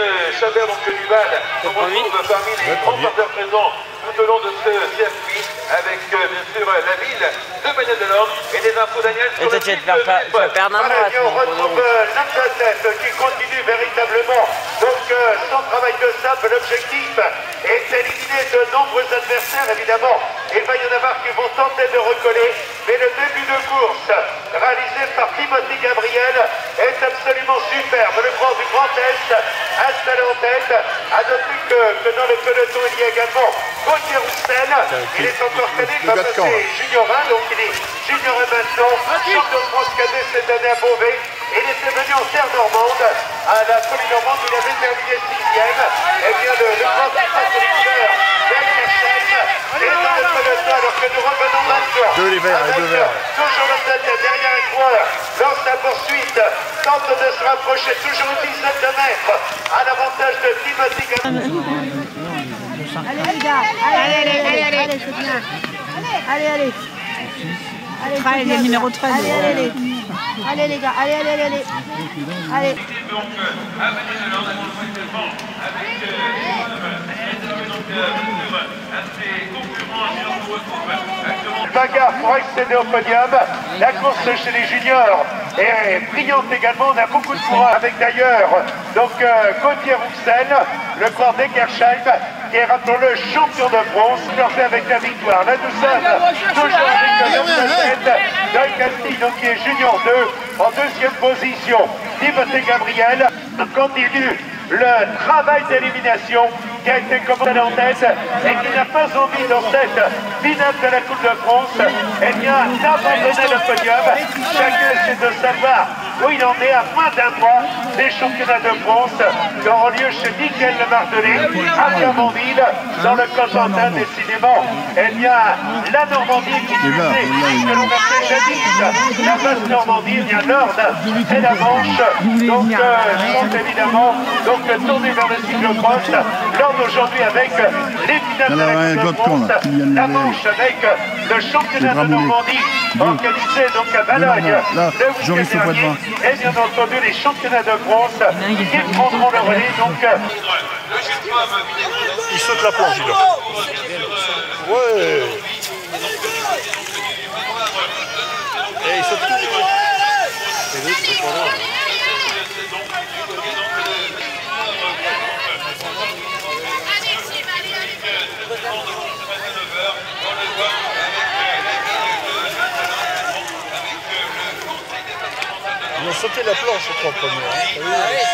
Chabert, donc du Val, on retrouve parmi les grands porteurs présents tout au long de ce circuit, avec bien sûr la ville de Bagnoles de l'Orne et des infos Daniel sur le site de on retrouve l'Athlète qui continue véritablement donc son travail de sable. L'objectif est d'éliminer de nombreux adversaires, évidemment. Il va y en avoir qui vont tenter de recoller, mais le début de course réalisé par Timothy Gabriel est absolument superbe. Le grand du Grand Est installé en tête. À noter que dans le peloton il y a également Gauthier Roussel. Il est encore cadet comme c'est Junior 1, donc il est Junior 1 maintenant, champion de France cadet cette année à Beauvais. Il était venu en terre normande, à la folie normande, il avait terminé 6e. Et bien le grand sélectionneur est dans le peloton alors que nous revenons maintenant. Toujours le tête derrière un coureur, lance la poursuite, tente de se rapprocher, toujours une dizaine de mètres, à l'avantage de Timothy Gabriel. Allez les gars, allez, c'est bien. Allez. Allez, le numéro 13. Allez les gars, allez. Allez. Donc, à Bagnoles de l'Orne, actuellement, avec un de ses concurrents, on retrouve actuellement. Bagarre pour accéder au podium. La course chez les juniors est brillante également. On a beaucoup de coureurs avec d'ailleurs donc Gauthier Roussel, le coureur d'Eckersheim, qui est, rappelons-le, champion de bronze, fait avec la victoire. La douceur, toujours avec l'Athlète, Doyle Castille, donc qui est junior 2, en deuxième position. Timothy Gabriel continue le travail d'élimination qui a été commandé en tête et qui n'a pas envie dans cette finale de la Coupe de France, eh bien, d'abandonner le podium. Chacun essaie de savoir où il en est à moins d'un mois des championnats de France qui auront lieu chez Mickaël Le Martelet à Clermont-Ville, dans le Cotentin, décidément. Eh bien, la Normandie qui disait que l'on appelait jadis la basse Normandie, eh bien, l'Orne et la Manche, donc, sont évidemment tournés vers le cyclocross. L'Orne aujourd'hui avec les finales de la Coupe de France, la Manche avec le championnat de Normandie organisé donc à Valognes le week-end dernier, et bien entendu les championnats de France qui prendront le relais. Donc, il saute la planche, là. Ouais. Et il saute tout. Ils ont sauté la planche, je crois, premier.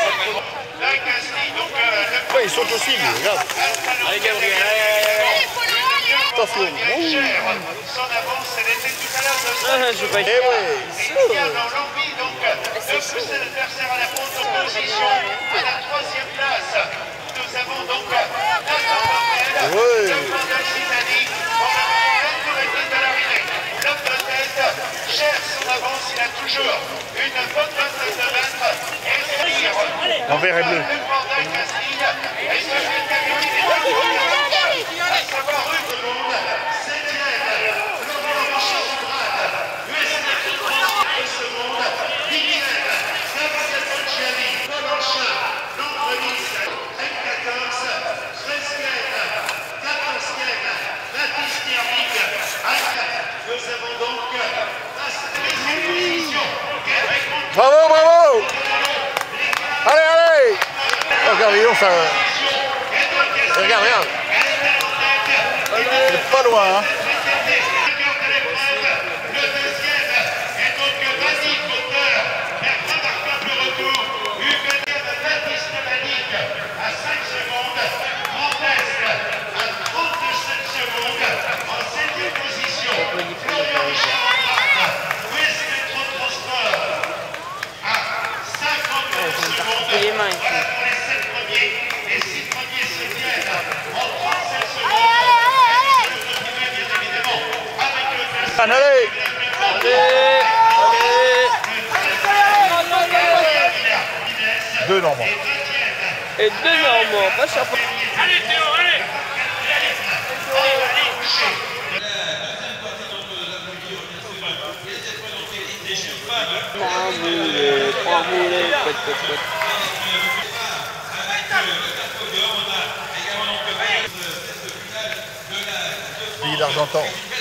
Ouais, ils sautent aussi, mais regarde. Allez, Gabriel, attention. son avance, elle était tout à l'heure de Eh ouais, il y a dans l'envie donc de pousser l'adversaire à la position, à la 3e place. Nous avons donc Nathan Martel, Jean-Claude Cisani, on a l'autorité de l'arrivée. L'homme de tête cherche son avance, il a toujours une bonne vingtaine de mètres. Et en vert et bleu. Le Bordel Castille est celui qui a gagné les 2 premières manches, à savoir une seconde, 7e, Laurent Richard-Andrade, USD 32 secondes, 10e, Gabriel Bocciani, Colonchin, Londres Nice, M14, 13e, 14e, Baptiste Tiernic, nous avons donc la 7e position. Bravo! Allez! Regarde, ça... Regarde. C'est pas loin, hein. Le deuxième est donc Vadik, auteur d'un remarquable retour. Hugues Baptiste Vadik à 5 secondes. Grand Est à 37 secondes. En 7e position, Florian Richard-Andrade, Ouest Métro Transport à 52 secondes. Voilà pour les 7 premiers. Les 6 premiers se tiennent en 37 secondes. Allez! Deux Normands. Et 2 Normands, pas cher. Allez Théo, allez! Trois moulés, Pays d'Argentan.